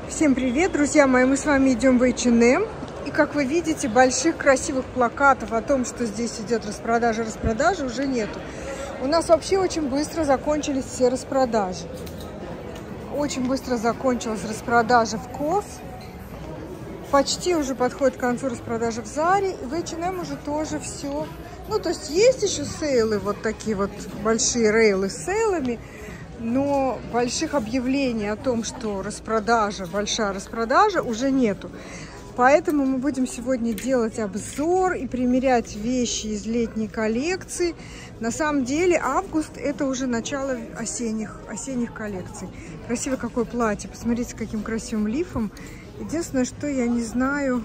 Всем привет, друзья мои! Мы с вами идем в H&M. И как вы видите, больших красивых плакатов о том, что здесь идет распродажа, уже нету. У нас вообще очень быстро закончились все распродажи. Очень быстро закончилась распродажа в КОС. Почти уже подходит к концу распродажи в Заре. И в H&M уже тоже все. Ну, то есть есть еще сейлы, вот такие вот большие рейлы с сейлами. Но больших объявлений о том, что распродажа, большая распродажа, уже нету. Поэтому мы будем сегодня делать обзор и примерять вещи из летней коллекции. На самом деле август — это уже начало осенних коллекций. Красивое какое платье. Посмотрите, каким красивым лифом. Единственное, что я не знаю,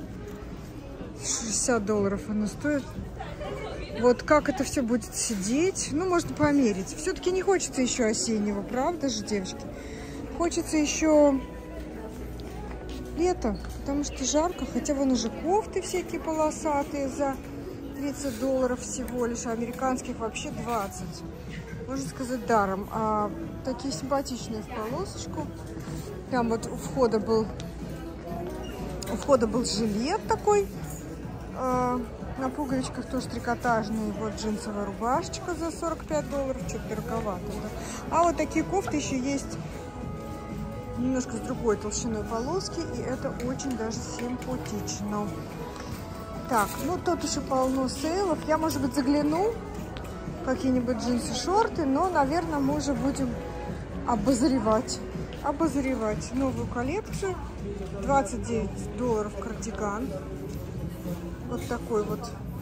$60 оно стоит. Вот как это все будет сидеть, ну, можно померить. Все-таки не хочется еще осеннего, правда же, девочки? Хочется еще лето, потому что жарко. Хотя вон уже кофты всякие полосатые за $30 всего лишь, а американских вообще 20. Можно сказать, даром. А такие симпатичные в полосочку. Там вот у входа был жилет такой. На пуговичках тоже трикотажные. Вот джинсовая рубашечка за $45. Что-то дороговато. Да? А вот такие кофты еще есть немножко с другой толщиной полоски. И это очень даже симпатично. Так, ну тут еще полно сейлов. Я, может быть, загляну какие-нибудь джинсы, шорты. Но, наверное, мы уже будем обозревать новую коллекцию. $29 кардиган. Вот такой вот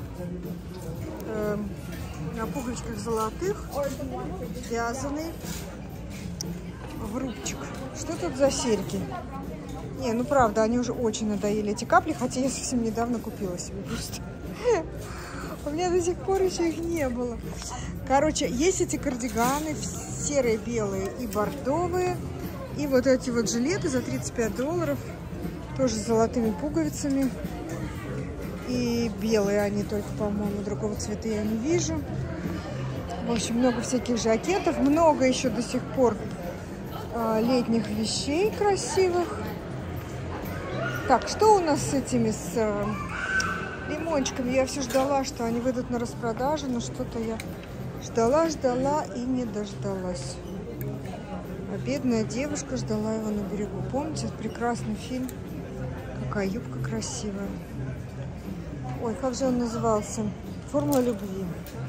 на пуговичках золотых, вязаный, в рубчик. Что тут за серьги? Не, ну правда, они уже очень надоели, эти капли, хотя я совсем недавно купила себе просто. У меня до сих пор еще их не было. Короче, есть эти кардиганы, серые, белые и бордовые. И вот эти вот жилеты за $35, тоже с золотыми пуговицами. И белые они только, по-моему, другого цвета я не вижу. В общем, много всяких жакетов. Много еще до сих пор летних вещей красивых. Так, что у нас с этими, с лимончиками? Я все ждала, что они выйдут на распродажу, но что-то я ждала и не дождалась. А бедная девушка ждала его на берегу. Помните этот прекрасный фильм? Какая юбка красивая. Ой, как же он назывался? «Формула любви».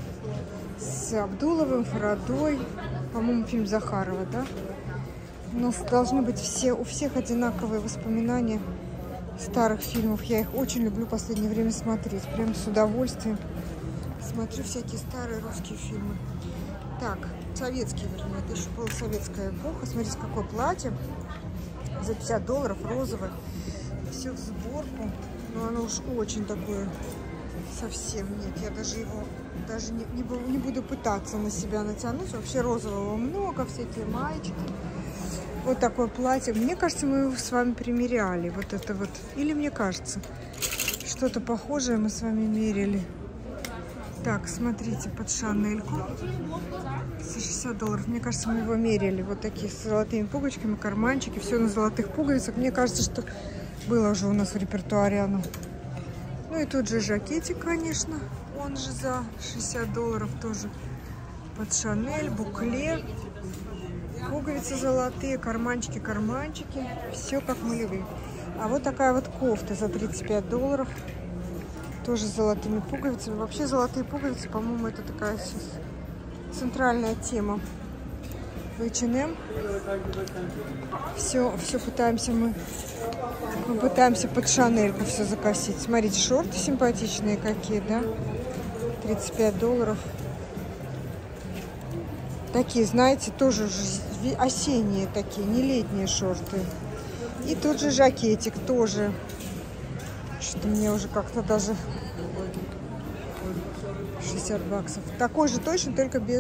С Абдуловым, Фарадой. По-моему, фильм Захарова, да? У нас должны быть у всех одинаковые воспоминания старых фильмов. Я их очень люблю в последнее время смотреть. Прям с удовольствием смотрю всякие старые русские фильмы. Так, советские, вернее. Это еще была советская эпоха. Смотрите, какое платье. За $50, розовое. Все в сборку. Но оно уж очень такое, совсем нет. Я даже его не буду пытаться на себя натянуть. Вообще розового много, всякие маечки. Вот такое платье. Мне кажется, мы его с вами примеряли. Вот это вот. Или мне кажется, что-то похожее мы с вами мерили. Так, смотрите, под Шанельку. За $60. Мне кажется, мы его мерили. Вот такие с золотыми пуговичками, карманчики. Все на золотых пуговицах. Мне кажется, что было уже у нас в репертуаре оно. Ну и тут же жакетик, конечно. Он же за $60 тоже под Шанель, букле. Пуговицы золотые, карманчики. Все как мы любим. А вот такая вот кофта за $35. Тоже с золотыми пуговицами. Вообще золотые пуговицы, по-моему, это такая центральная тема в H&M. Все пытаемся мы пытаемся под Шанельку все закосить. Смотрите, шорты симпатичные какие, да? $35. Такие, знаете, тоже осенние такие, не летние шорты. И тут же жакетик тоже. Что-то мне уже как-то даже $60. Такой же точно, только не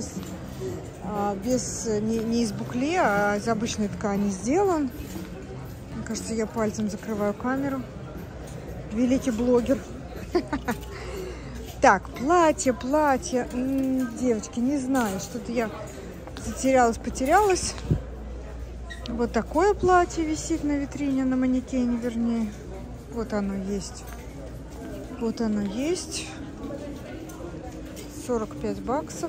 из букле, а из обычной ткани сделан. Мне кажется, я пальцем закрываю камеру. Великий блогер. Так, платье. Девочки, не знаю, что-то я потерялась. Вот такое платье висит на витрине, на манекене, вернее. Вот оно есть. Вот оно есть. 45 баксов.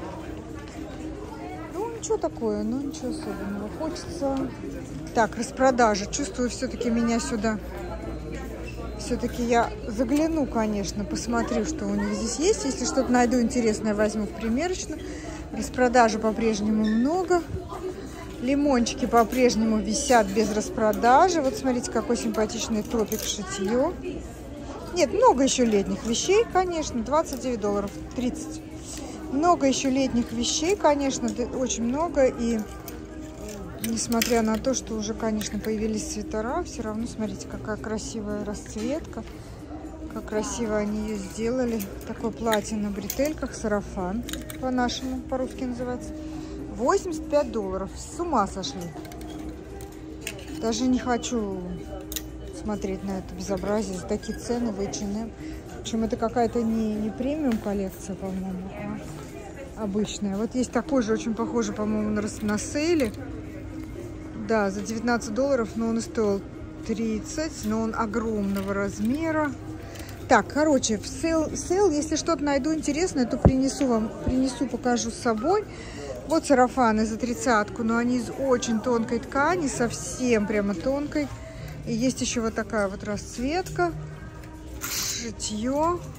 Ну, ничего такое, ну, ничего особенного. Хочется... Так, распродажа. Чувствую, все-таки меня сюда... Все-таки я загляну, конечно, посмотрю, что у них здесь есть. Если что-то найду интересное, возьму в примерочную. Распродажи по-прежнему много. Лимончики по-прежнему висят без распродажи. Вот смотрите, какой симпатичный топик шитье. Нет, много еще летних вещей, конечно. 29 долларов, 30. Много еще летних вещей, конечно, очень много. И несмотря на то, что уже, конечно, появились свитера, все равно, смотрите, какая красивая расцветка. Как красиво они ее сделали. Такое платье на бретельках, сарафан, по-нашему, по-русски называется. 85 долларов. С ума сошли. Даже не хочу смотреть на это безобразие. За такие цены в H&M. Причем это какая-то не премиум коллекция, по-моему, а обычная. Вот есть такой же, очень похожий, по-моему, на сейле. Да, за 19 долларов, но он и стоил 30, но он огромного размера. Так, короче, в сейл, если что-то найду интересное, то принесу, покажу с собой. Вот сарафаны за 30-ку, но они из очень тонкой ткани, совсем прямо тонкой. И есть еще вот такая вот расцветка, шитье.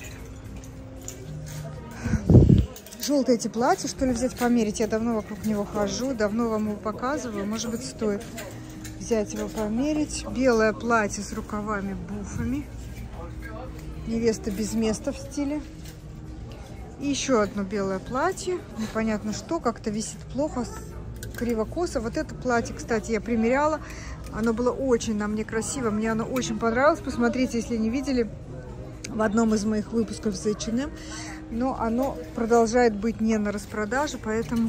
Желтое эти платья, что ли, взять померить? Я давно вокруг него хожу, давно вам его показываю. Может быть, стоит взять его померить. Белое платье с рукавами-буфами. Невеста без места в стиле. И еще одно белое платье. Непонятно что, как-то висит плохо, криво-косо. Вот это платье, кстати, я примеряла. Оно было очень на мне красиво. Мне оно очень понравилось. Посмотрите, если не видели, в одном из моих выпусков с H&M. Но оно продолжает быть не на распродаже, поэтому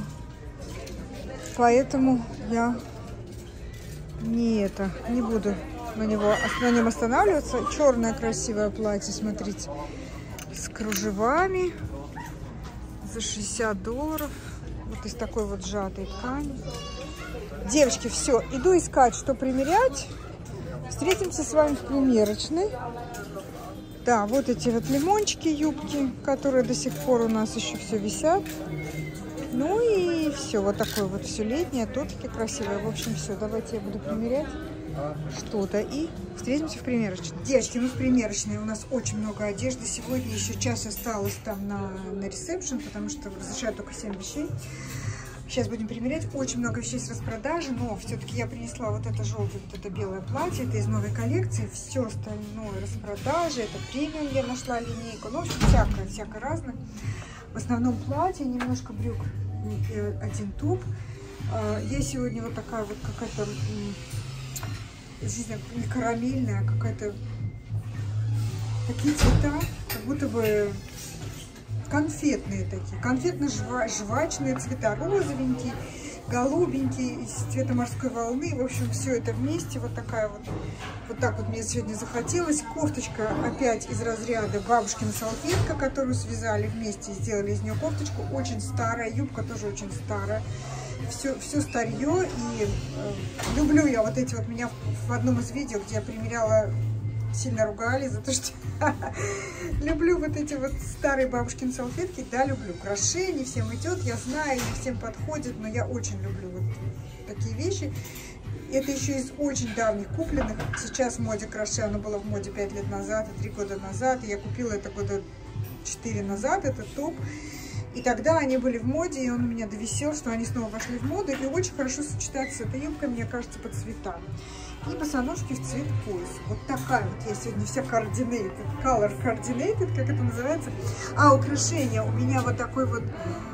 я не буду на нем останавливаться. Черное красивое платье, смотрите, с кружевами за 60 долларов. Вот из такой вот сжатой ткани. Девочки, все, иду искать, что примерять. Встретимся с вами в примерочной. Да, вот эти вот лимончики, юбки, которые до сих пор у нас еще все висят. Ну и все, вот такое вот все летнее, топики красивые. В общем, все, давайте я буду примерять что-то и встретимся в примерочной. Девочки, ну в примерочной у нас очень много одежды. Сегодня еще час осталось там на ресепшн, потому что разрешают только 7 вещей. Сейчас будем примерять. Очень много вещей с распродажи, но все-таки я принесла вот это желтое, вот это белое платье. Это из новой коллекции. Все остальное распродажи. Это премиум, я нашла линейку. Ну, в общем, всякое разное. В основном платье, немножко брюк, один туп. Я сегодня вот такая вот какая-то, не карамельная, а какая-то... Такие цвета, как будто бы... Конфетные такие, конфетно-жвачные цвета, розовенький, голубенький, из цвета морской волны. В общем, все это вместе. Вот такая вот так вот мне сегодня захотелось. Кофточка опять из разряда бабушкина салфетка, которую связали вместе, сделали из нее кофточку. Очень старая, юбка тоже очень старая. Все старье. И люблю я вот эти вот, меня в одном из видео, где я примеряла, сильно ругали за то, что люблю вот эти вот старые бабушкины салфетки. Да, люблю. Краше, не всем идет, я знаю, не всем подходит, но я очень люблю вот такие вещи. Это еще из очень давних купленных. Сейчас в моде краше, оно было в моде 5 лет назад и 3 года назад. И я купила это года 4 назад, этот топ. И тогда они были в моде, и он у меня довисел, что они снова вошли в моду. И очень хорошо сочетается с этой юбкой, мне кажется, по цветам. И босоножки в цвет пояс. Вот такая вот я сегодня вся coordinated, color coordinated, как это называется. А украшения у меня вот такой вот,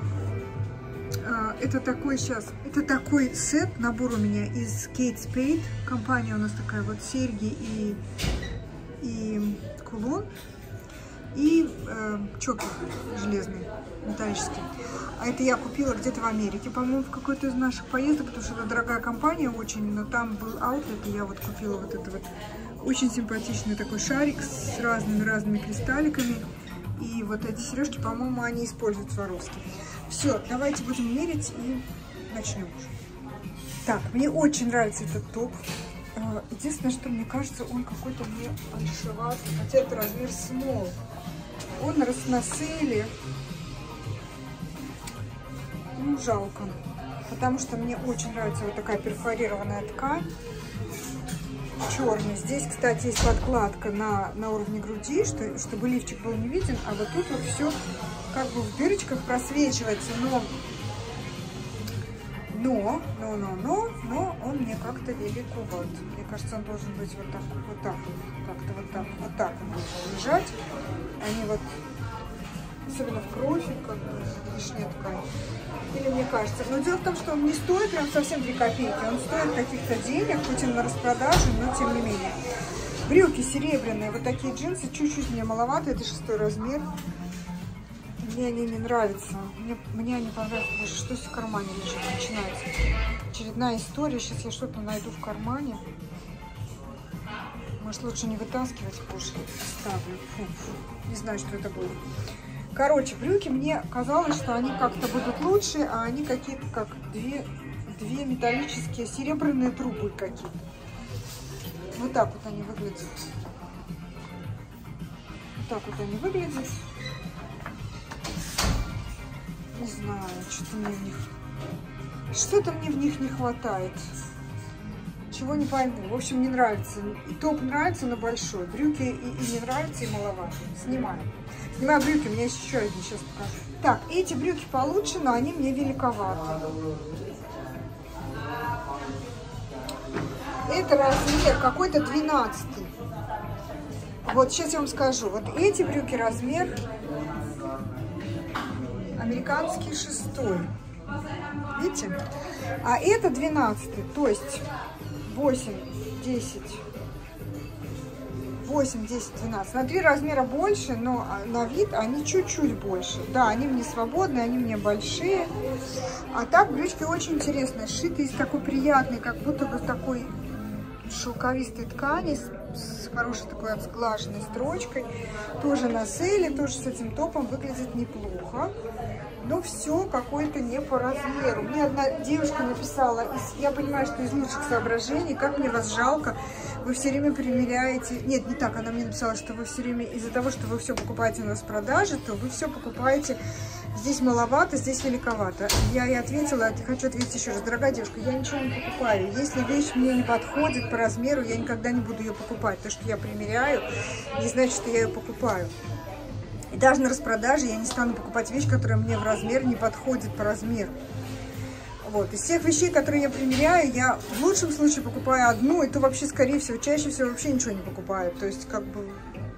это такой сет, набор у меня из Kate Spade. Компания у нас такая вот, серьги и кулон. И чокер железный, металлический. А это я купила где-то в Америке, по-моему, в какой-то из наших поездок, потому что это дорогая компания очень, но там был аутлет, и я вот купила вот это вот очень симпатичный такой шарик с разными кристалликами. И вот эти сережки, по-моему, они используют Сваровски. Все, давайте будем мерить и начнем уже. Так, мне очень нравится этот топ. Единственное, что мне кажется, он какой-то мне большеват. Хотя это размер small. Он на сейле. Ну, жалко. Потому что мне очень нравится вот такая перфорированная ткань. Черный. Здесь, кстати, есть подкладка на уровне груди, чтобы лифчик был не виден. А вот тут вот все как бы в дырочках просвечивается. Но он мне как-то великоват. Мне кажется, он должен быть вот так, как-то вот так он должен лежать. Они вот, особенно в профиль, как бы лишняя ткань. Или мне кажется. Но дело в том, что он не стоит прям совсем 3 копейки. Он стоит каких-то денег, хоть и на распродаже, но тем не менее. Брюки серебряные, вот такие джинсы, чуть-чуть мне маловато, это 6 размер. Мне они не нравятся. Мне они понравились. Боже, что в кармане лежит? Начинается очередная история. Сейчас я что-то найду в кармане. Может, лучше не вытаскивать, боже, оставлю. Фу. Не знаю, что это было. Короче, брюки, мне казалось, что они как-то будут лучше, а они какие-то как две металлические серебряные трубы какие-то. Вот так вот они выглядят. Вот так вот они выглядят. Не знаю, что-то мне в них не хватает. Чего не пойму. В общем, не нравится. И топ нравится, но большой. Брюки и не нравится, и маловато. Снимаю. Снимаю брюки, у меня есть еще одни, сейчас покажу. Так, эти брюки получше, но они мне великоваты. Это размер какой-то 12. Вот сейчас я вам скажу. Вот эти брюки размер американский 6. Видите? А это 12. То есть 8, 10, 12. На 3 размера больше, но на вид они чуть-чуть больше. Да, они мне свободные, они мне большие. А так брючки очень интересные. Сшиты из такой приятной, как будто бы такой шелковистой ткани с хорошей такой отглаженной строчкой. Тоже на сейле, тоже с этим топом выглядит неплохо. Но все какое-то не по размеру. Мне одна девушка написала, я понимаю, что из лучших соображений, как мне вас жалко, вы все время примеряете. Нет, не так, она мне написала, что вы все время из-за того, что вы все покупаете на распродаже, то вы все покупаете здесь маловато, здесь великовато. Я ей ответила, хочу ответить еще раз, дорогая девушка, я ничего не покупаю. Если вещь мне не подходит по размеру, я никогда не буду ее покупать. То, что я примеряю, не значит, что я ее покупаю. И даже на распродаже я не стану покупать вещь, которая мне в размер не подходит по размеру. Вот. Из всех вещей, которые я примеряю, я в лучшем случае покупаю одну, и то вообще, скорее всего, чаще всего вообще ничего не покупаю. То есть, как бы,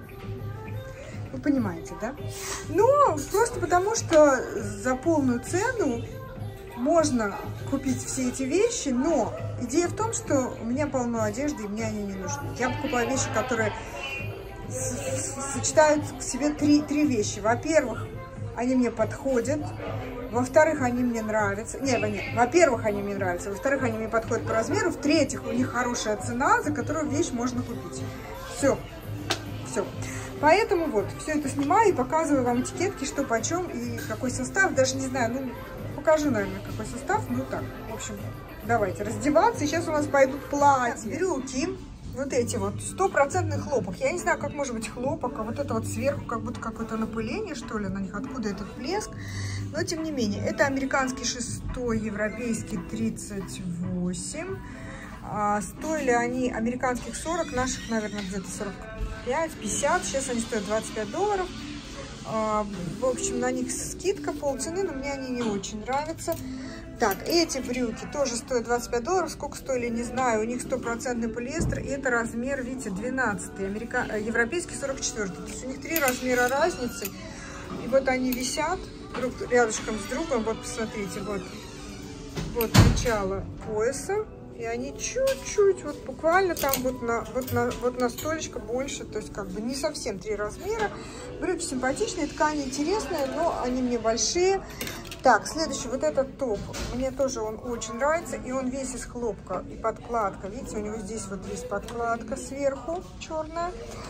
вы понимаете, да? Но просто потому, что за полную цену можно купить все эти вещи, но идея в том, что у меня полно одежды, и мне они не нужны. Я покупаю вещи, которые сочетают в себе три вещи. Во-первых, они мне подходят. Во-вторых, они мне нравятся. Нет, во-первых, они мне нравятся. Во-вторых, они мне подходят по размеру. В-третьих, у них хорошая цена, за которую вещь можно купить. Все. Все. Поэтому вот, все это снимаю и показываю вам этикетки, что почем и какой состав. Даже не знаю, ну, покажу, наверное, какой состав. Ну так, в общем, давайте раздеваться. Сейчас у нас пойдут платья. Брюки. Вот эти вот, 100% хлопок. Я не знаю, как может быть хлопок, а вот это вот сверху как будто какое-то напыление, что ли, на них. Откуда этот блеск? Но, тем не менее, это американский 6, европейский 38. Стоили они американских 40, наших, наверное, где-то 45-50. Сейчас они стоят $25. В общем, на них скидка полцены, но мне они не очень нравятся. Так, эти брюки тоже стоят $25. Сколько стоили, не знаю. У них 100% полиэстер. И это размер, видите, 12. Европейский 44. То есть у них 3 размера разницы. И вот они висят друг рядышком с другом. Вот, посмотрите, вот начало пояса. И они чуть-чуть, вот буквально там вот на столечко больше. То есть как бы не совсем 3 размера. Брюки симпатичные, ткани интересные, но они мне большие. Так, следующий, вот этот топ, мне тоже он очень нравится, и он весь из хлопка и подкладка. Видите, у него здесь вот есть подкладка сверху черная,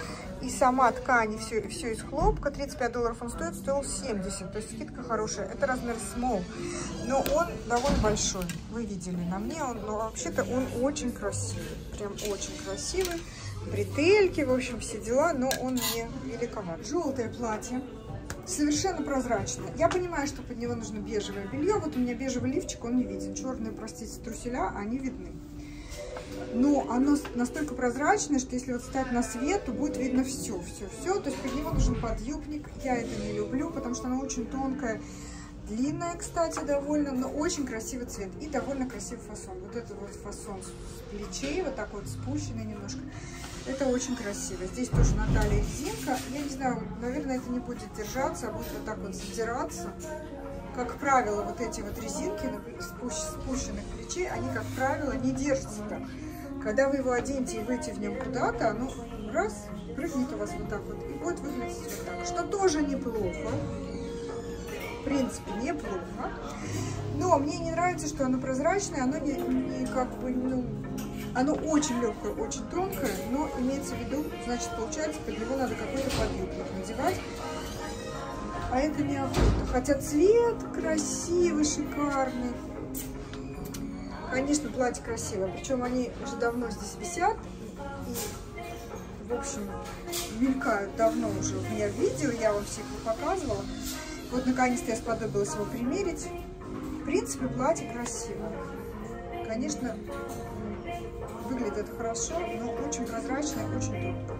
и сама ткань, и все из хлопка. $35 он стоил 70, то есть скидка хорошая. Это размер small, но он довольно большой. Вы видели на мне, но вообще-то он очень красивый, прям очень красивый. Бретельки, в общем, все дела, но он мне великоват. Желтое платье, совершенно прозрачное. Я понимаю, что под него нужно бежевое белье. Вот у меня бежевый лифчик, он не виден. Черные, простите, труселя, они видны. Но оно настолько прозрачное, что если вот встать на свет, то будет видно все. То есть под него нужен подъюбник. Я это не люблю, потому что оно очень тонкое. Длинная, кстати, довольно, но очень красивый цвет и довольно красивый фасон. Вот этот вот фасон с плечей, вот так вот спущенный немножко. Это очень красиво. Здесь тоже на талии резинка. Я не знаю, наверное, это не будет держаться, а будет вот так вот задираться. Как правило, вот эти вот резинки спущенных плечей, они, как правило, не держатся так. Когда вы его оденете и выйдете в нем куда-то, оно раз, прыгнет у вас вот так вот и будет выглядеть вот так. Что тоже неплохо. В принципе, неплохо. Но мне не нравится, что оно прозрачное, оно не как бы, ну, оно очень легкое, очень тонкое, но имеется в виду, значит, получается, под него надо какой-то подъюбник надевать. А это не охота. Хотя цвет красивый, шикарный. Конечно, платье красивое. Причем они уже давно здесь висят. И, в общем, мелькают давно уже у меня в видео. Я вам всех их показывала. Вот, наконец-то я сподобилась его примерить. В принципе, платье красивое. Конечно, выглядит это хорошо, но очень прозрачное, очень тонко.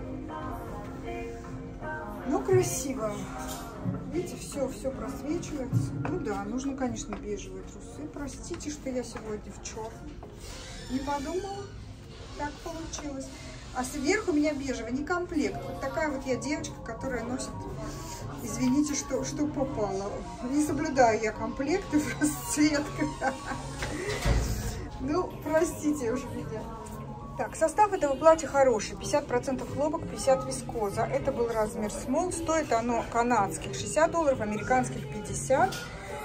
Но красиво. Видите, все просвечивается. Ну да, нужно, конечно, бежевые трусы. Простите, что я сегодня в черном. Не подумала. Так получилось. А сверху у меня бежевый, не комплект. Вот такая вот я девочка, которая носит, извините, что попало. Не соблюдаю я комплекты в расцветках. Ну, простите уже меня. Так, состав этого платья хороший. 50% хлопок, 50% вискоза. Это был размер small. Стоит оно канадских $60, американских 50.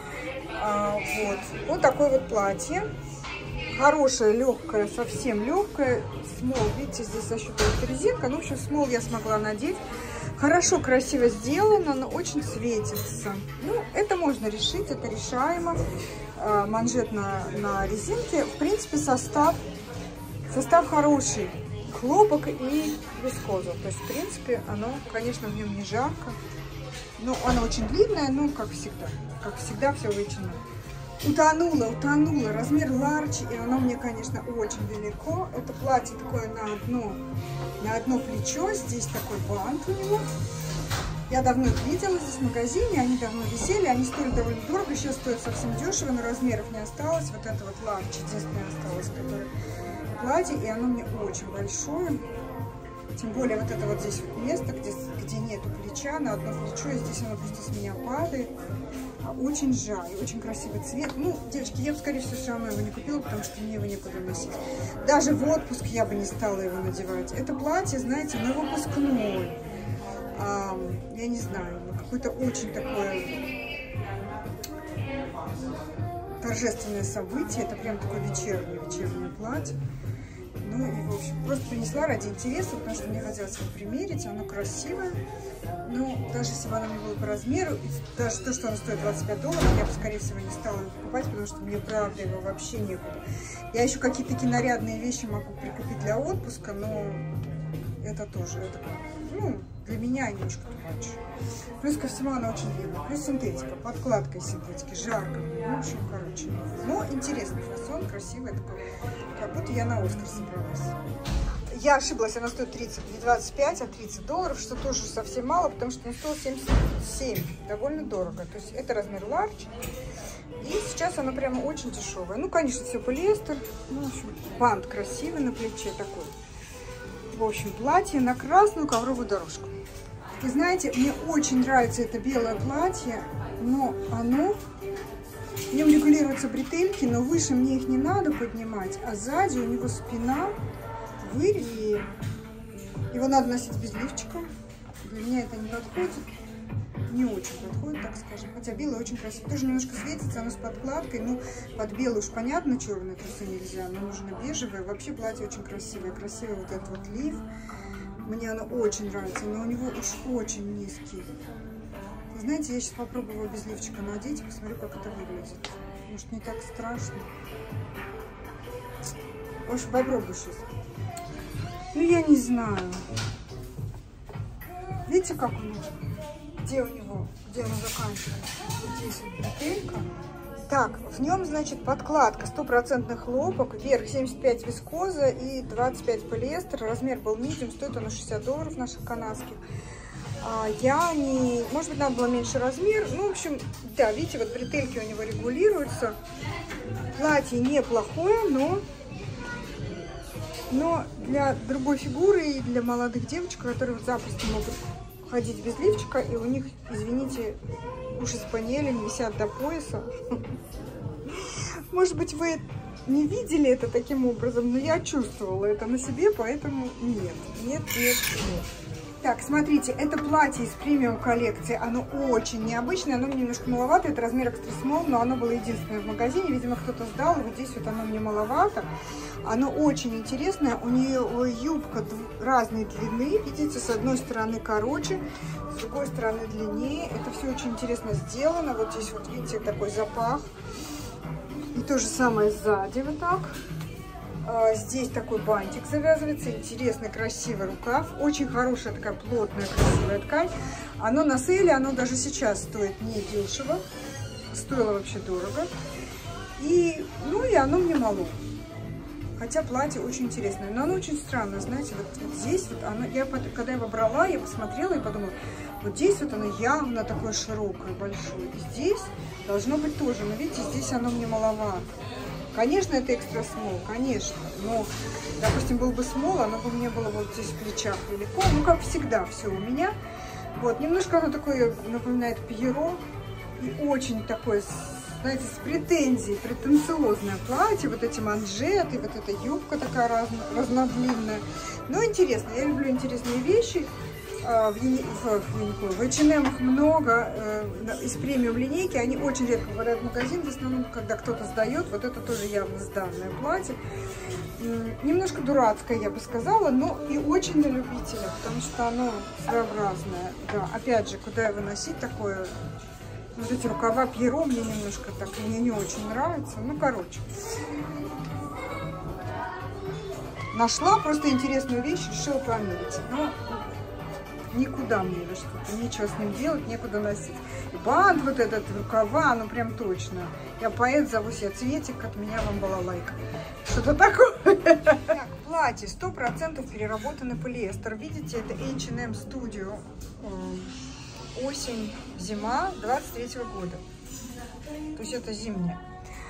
Вот такое вот платье. Хорошее, легкое, совсем легкое. Small, видите, здесь за счет этой резинка. Ну, в общем, small я смогла надеть. Хорошо, красиво сделано, но очень светится. Ну, это можно решить, это решаемо. Манжет на резинке. В принципе, состав хороший. Хлопок и вискоза. То есть, в принципе, оно, конечно, в нем не жарко. Но оно очень длинное, ну, как всегда. Как всегда, все вытянуло. Утонула. Размер ларч, и оно мне, конечно, очень велико. Это платье такое на одно плечо. Здесь такой бант у него. Я давно их видела здесь в магазине, они давно висели, они стоили довольно дорого, сейчас стоят совсем дешево, но размеров не осталось. Вот это вот ларч единственное осталось, которое платье, и оно мне очень большое. Тем более вот это вот здесь вот место, где нету плеча, на одно плечо, и здесь оно просто с меня падает. Очень жаль, очень красивый цвет. Ну, девочки, я бы, скорее всего, все равно его не купила, потому что мне его некуда носить. Даже в отпуск я бы не стала его надевать. Это платье, знаете, на выпускной. Я не знаю, какое-то очень такое торжественное событие. Это прям такое вечернее платье. Ну и, в общем, просто принесла ради интереса, потому что мне хотелось его примерить. Оно красивое. Но даже если бы оно мне было по размеру, и даже то, что оно стоит $25, я бы, скорее всего, не стала его покупать, потому что мне, правда, его вообще некуда. Я еще какие-то такие нарядные вещи могу прикупить для отпуска, но это тоже, ну, для меня немножко тумач. Плюс ко всему она очень длинная. Плюс синтетика, подкладка из синтетики, жарко. Ну, в общем, короче. Но интересный фасон, красивый такой. Как будто я на Оскар собралась. Я ошиблась, она стоит не 25, а $30, что тоже совсем мало, потому что он стоил 77. Довольно дорого. То есть это размер ларч. И сейчас она прямо очень дешевая. Ну, конечно, все полиэстер. Ну, в общем, бант красивый на плече такой. В общем, платье на красную ковровую дорожку. Вы знаете, мне очень нравится это белое платье, но оно... В нем регулируются бретельки, но выше мне их не надо поднимать, а сзади у него спина в вырезе. Его надо носить без лифчика. Для меня это не подходит. Не очень подходит, так скажем. Хотя белое очень красиво. Тоже немножко светится, оно с подкладкой. Ну, под белый уж понятно, черные трусы нельзя, но нужно бежевое. Вообще платье очень красивое. Красивый вот этот вот лиф. Мне оно очень нравится, но у него уж очень низкий. Вы знаете, я сейчас попробую его без лифчика надеть, посмотрю, как это выглядит. Может, не так страшно. В общем, попробую сейчас. Ну, я не знаю. Видите, как он? Где он заканчивается? Вот здесь вот бретелька. Так, в нем, значит, подкладка 100% хлопок, верх 75 вискоза и 25 полиэстер. Размер был medium, стоит оно $60 наших канадских. Может быть, надо было меньше размер. Ну, в общем, да, видите, вот бретельки у него регулируются. Платье неплохое, но для другой фигуры и для молодых девочек, которые вот запросто могут ходить без лифчика, и у них, извините, уши с панелями висят до пояса. Может быть, вы не видели это таким образом, но я чувствовала это на себе, поэтому нет. Так, смотрите, это платье из премиум коллекции, оно очень необычное, оно мне немножко маловато, это размер extra small, но оно было единственное в магазине, видимо, кто-то сдал, вот здесь вот оно мне маловато. Оно очень интересное, у нее юбка разной длины, видите, с одной стороны короче, с другой стороны длиннее, это все очень интересно сделано, вот здесь вот, видите, такой запах, и то же самое сзади вот так. Здесь такой бантик завязывается, интересный, красивый рукав. Очень хорошая такая плотная, красивая ткань. Оно на сейле, оно даже сейчас стоит недешево. Стоило вообще дорого. И оно мне мало. Хотя платье очень интересное. Но оно очень странное, знаете, вот здесь вот оно, когда я его брала, я посмотрела и подумала, вот здесь вот оно явно такое широкое, большое. И здесь должно быть тоже, но видите, здесь оно мне маловато. Конечно, это экстра смол, конечно, но, допустим, был бы смол, оно бы мне было вот здесь в плечах велико, ну, как всегда, все у меня. Вот, немножко оно такое напоминает пьеро, и очень такое, знаете, с претензией, претенциозное платье, вот эти манжеты, вот эта юбка такая разнодлинная. Но интересно, я люблю интересные вещи. В H&M много из премиум линейки, они очень редко попадают в магазин, в основном, когда кто-то сдает, вот это тоже явно сданное платье. Немножко дурацкое, я бы сказала, но и очень на любителя, потому что оно своеобразное. Да, опять же, куда его носить такое, вот эти рукава пьеро мне немножко так, мне не очень нравится, ну, короче. Нашла просто интересную вещь, решила померить, но никуда мне его что-то, нечего с ним делать, некуда носить. И бант вот этот, рукава, ну прям точно. Я поэт, зовусь я Цветик, от меня вам балалайка. Что-то такое. Так, платье 100% переработанный полиэстер. Видите, это H&M Studio. Осень-зима 23-го года. То есть это зимнее.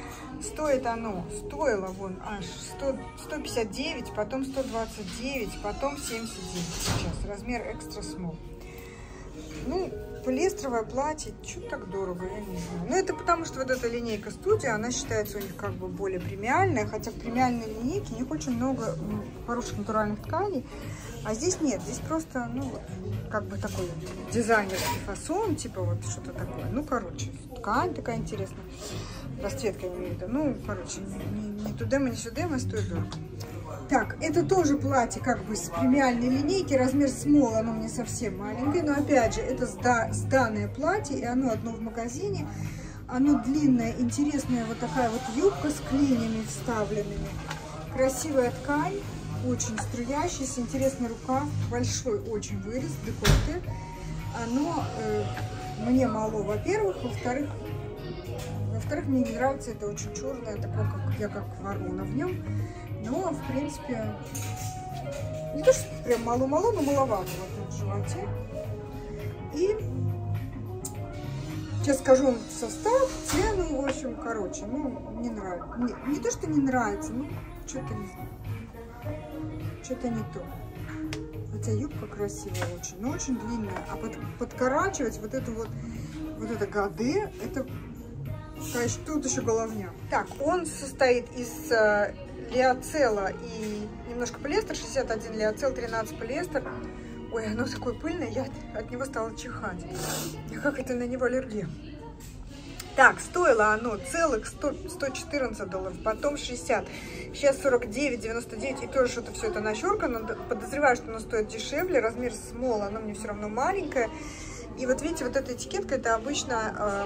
Стоило вон аж 159, потом 129, потом 79 сейчас. Размер экстра смол. Ну, полиэстеровое платье, чуть так дорого, я не знаю. Но это потому, что вот эта линейка студия, она считается у них как бы более премиальная, хотя в премиальной линейке у них очень много хороших натуральных тканей. А здесь нет, здесь просто, ну, вот, как бы такой дизайнерский фасон, типа вот что-то такое. Ну, короче, ткань такая интересная. Расцветка, я имею в виду. Ну, короче, не туда, не сюда, стоит дорого. Так, это тоже платье как бы с премиальной линейки. Размер смол, оно мне совсем маленькое. Но опять же, это сданное платье, и оно одно в магазине. Оно длинное, интересная вот такая вот юбка с клинями вставленными. Красивая ткань, очень струящаяся, интересный рукав. Большой очень вырез, декольте. Оно мне мало, во-первых. Во-вторых, мне не нравится, это очень черное, такое, как я как ворона в нем. Но, в принципе, не то, что прям мало-мало, но маловато вот в животе. И сейчас скажу вам состав, цену, в общем, короче, ну, не нравится. Не то, что не нравится, ну, что-то не знаю. Что-то не то. Хотя юбка красивая очень, но очень длинная. А подкорачивать вот это годы, это... Конечно, тут еще головня. Так, он состоит из лиоцела и немножко полиэстер, 61 лиоцел, 13 полиэстер. Ой, оно такое пыльное, я от него стала чихать. Как это на него аллергия. Так, стоило оно целых $114, потом 60, сейчас 49,99, и тоже что-то все это нащеркано. Подозреваю, что оно стоит дешевле, размер small, оно мне все равно маленькое. И вот видите, вот эта этикетка, это обычно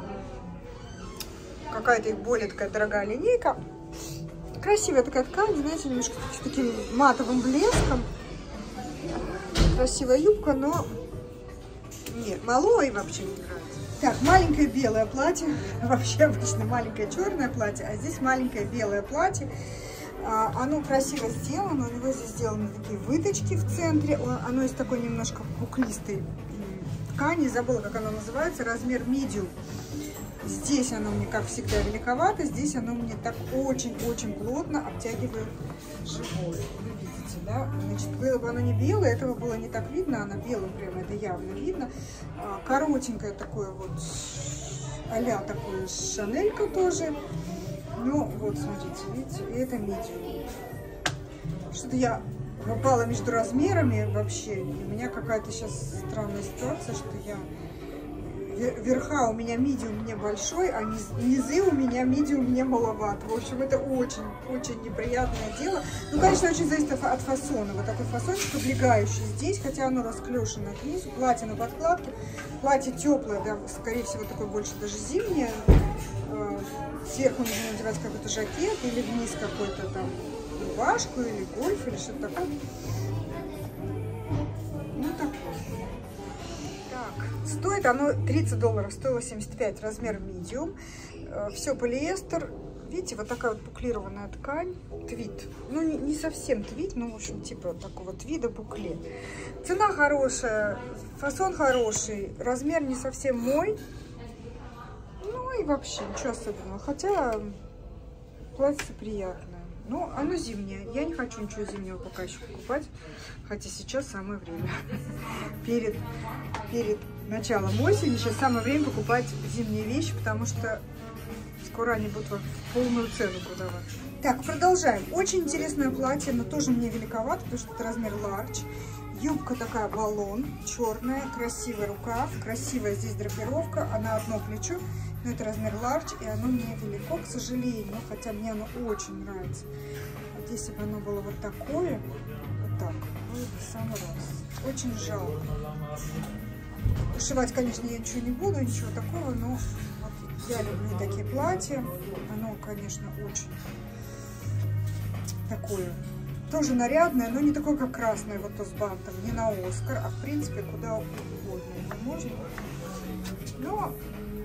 какая-то их более такая дорогая линейка. Красивая такая ткань, знаете, немножко с таким матовым блеском. Красивая юбка, но нет, малой вообще не нравится. Так, маленькое белое платье, вообще обычно маленькое черное платье, а здесь маленькое белое платье. Оно красиво сделано, у него здесь сделаны такие выточки в центре, оно из такой немножко буклистой ткани, забыла, как оно называется, размер medium. Здесь оно мне, как всегда, великовато, здесь оно мне так очень-очень плотно обтягивает живот. Вы видите, да? Значит, было бы оно не белое, этого было не так видно, она белым прямо, это явно видно. Коротенькое такое вот, а-ля такое шанелька тоже. Ну, вот, смотрите, видите, и это medium. Что-то я попала между размерами вообще, и у меня какая-то сейчас странная ситуация, что я... Верха у меня medium мне большой, а низы у меня medium мне маловато. В общем, это очень неприятное дело. Ну, конечно, очень зависит от фасона. Вот такой фасончик облегающий здесь, хотя оно расклешено к низу. Платье на подкладке. Платье теплое, да, скорее всего, такое больше даже зимнее. Сверху нужно надевать какой-то жакет или вниз какой-то там рубашку или гольф или что-то такое. Ну, такое. Стоит оно $30, стоило 75, размер medium. Все полиэстер. Видите, вот такая вот буклированная ткань. Твид. Ну, не совсем твид, но, в общем, типа такого твида букле. Цена хорошая, фасон хороший, размер не совсем мой. Ну и вообще ничего особенного. Хотя платье приятное. Ну, оно зимнее. Я не хочу ничего зимнего пока еще покупать. Хотя сейчас самое время. Перед началом осени сейчас самое время покупать зимние вещи, потому что скоро они будут в полную цену продавать. Так, продолжаем. Очень интересное платье, но тоже мне великовато, потому что это размер large. Юбка такая баллон, черная, красивый рукав, красивая здесь драпировка, она одно плечо. Но это размер large, и оно мне велико, к сожалению, хотя мне оно очень нравится. Вот если бы оно было вот такое, вот так, было бы в самый раз. Очень жалко. Ушивать, конечно, я ничего не буду, ничего такого, но вот я люблю такие платья. Оно, конечно, очень такое, тоже нарядное, но не такое, как красное, вот то с бантом, не на Оскар, а в принципе куда угодно его можно. Но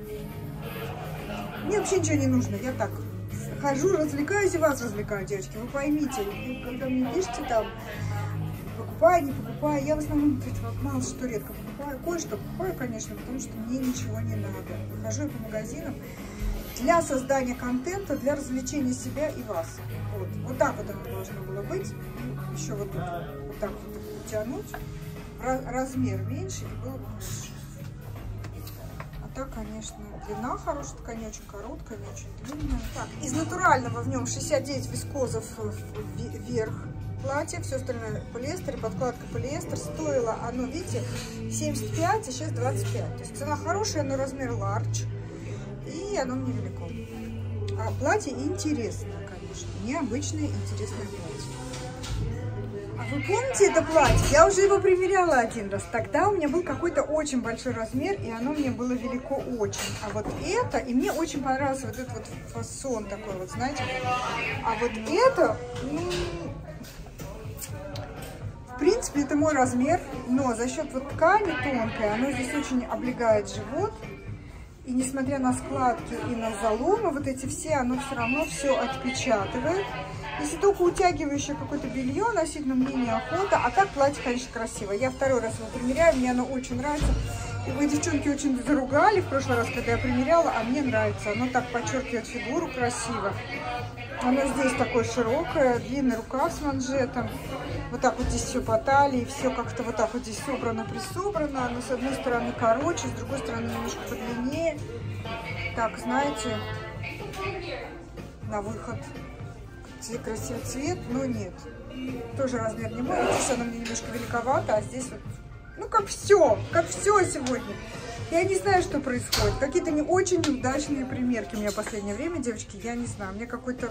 мне вообще ничего не нужно, я так хожу, развлекаюсь и вас развлекаю, девочки. Вы поймите, когда мне пишете там, покупай, не покупай, я в основном мало что редко покупаю. Кое-что покупаю, конечно, потому что мне ничего не надо. Хожу я по магазинам для создания контента, для развлечения себя и вас. Вот так вот оно должно было быть. Еще вот тут вот так вот утянуть. Размер меньше и было бы хорошо. Так, конечно, длина хорошая, ткань не очень короткая, не очень длинная. Так, из натурального в нем 69 вискозов вверх платье, все остальное полиэстер, подкладка полиэстер. Стоило оно, видите, 75, а сейчас 25. То есть цена хорошая, но размер large, и оно мне велико. А платье интересное, конечно, необычное, интересное платье. Вы помните это платье? Я уже его примеряла один раз. Тогда у меня был какой-то очень большой размер, и оно мне было велико очень. А вот это, и мне очень понравился вот этот вот фасон такой вот, знаете. А вот это, ну, в принципе, это мой размер, но за счет вот ткани тонкой, оно здесь очень облегает живот. И несмотря на складки и на заломы, вот эти все, оно все равно все отпечатывает. Если только утягивающее какое-то белье носить, но мне неохота. А так платье, конечно, красивое. Я второй раз его примеряю, мне оно очень нравится. И вы, девчонки, очень заругали в прошлый раз, когда я примеряла, а мне нравится. Оно так подчеркивает фигуру красиво. Оно здесь такое широкое, длинный рукав с манжетом. Вот так вот здесь все по талии, все как-то вот так вот здесь собрано-присобрано. Оно с одной стороны короче, с другой стороны немножко подлиннее. Так, знаете, на выход. Красивый цвет, но нет. Тоже размер не мой. Здесь оно мне немножко великовато, а здесь вот Ну, как все сегодня. Я не знаю, что происходит. Какие-то не очень неудачные примерки у меня в последнее время, девочки. Я не знаю, у меня какая-то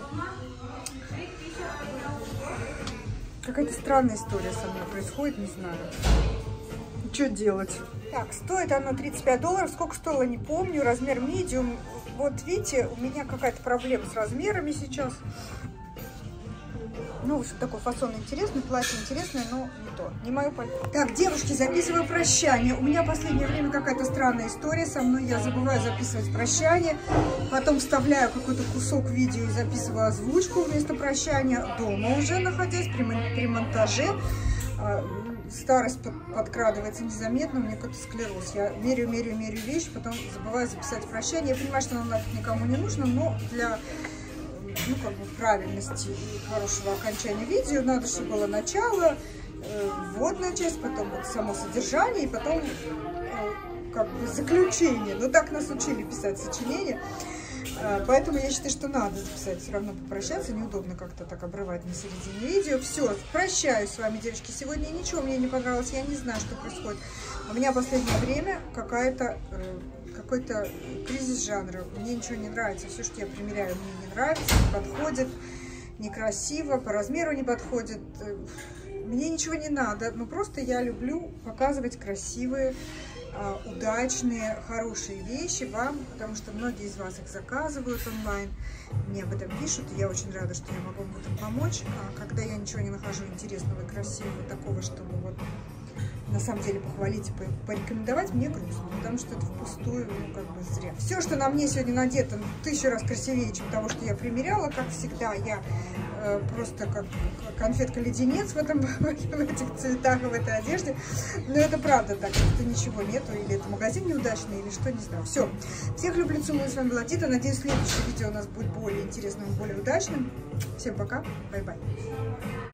странная история со мной происходит, не знаю. Что делать? Так, стоит оно $35. Сколько стоило, не помню. Размер medium. Вот видите, у меня какая-то проблема с размерами сейчас. Ну, что такой фасон интересный, платье интересное, но не то, не мое пальто. Так, девушки, записываю прощание. У меня в последнее время какая-то странная история со мной. Я забываю записывать прощание, потом вставляю какой-то кусок видео и записываю озвучку вместо прощания. Дома уже находясь при монтаже. Старость подкрадывается незаметно, у меня какой-то склероз. Я меряю вещи, потом забываю записать прощание. Я понимаю, что оно нафиг никому не нужно, но для... ну, как бы правильности и хорошего окончания видео надо, чтобы было начало, вводная часть, потом вот само содержание и потом как бы заключение. Ну, так нас учили писать сочинения, поэтому я считаю, что надо записать, все равно попрощаться, неудобно как-то так обрывать на середине видео. Все, прощаюсь с вами, девочки, сегодня ничего мне не понравилось, я не знаю, что происходит. У меня в последнее время какой-то кризис жанра. Мне ничего не нравится. Все, что я примеряю, мне не нравится, не подходит, некрасиво, по размеру не подходит. Мне ничего не надо. Но просто я люблю показывать красивые, удачные, хорошие вещи вам, потому что многие из вас их заказывают онлайн, мне об этом пишут, и я очень рада, что я могу вам в этом помочь. А когда я ничего не нахожу интересного и красивого, такого, чтобы вот на самом деле похвалить и порекомендовать, мне грустно, потому что это впустую, ну, как бы зря. Все, что на мне сегодня надето, 1000 раз красивее, чем того, что я примеряла, как всегда. Я просто как конфетка-леденец в этих цветах и в этой одежде. Но это правда так, что ничего нету, или это магазин неудачный, или что, не знаю. Все. Всех люблю, целую, с вами была Дита. Надеюсь, следующее видео у нас будет более интересным, более удачным. Всем пока, бай-бай.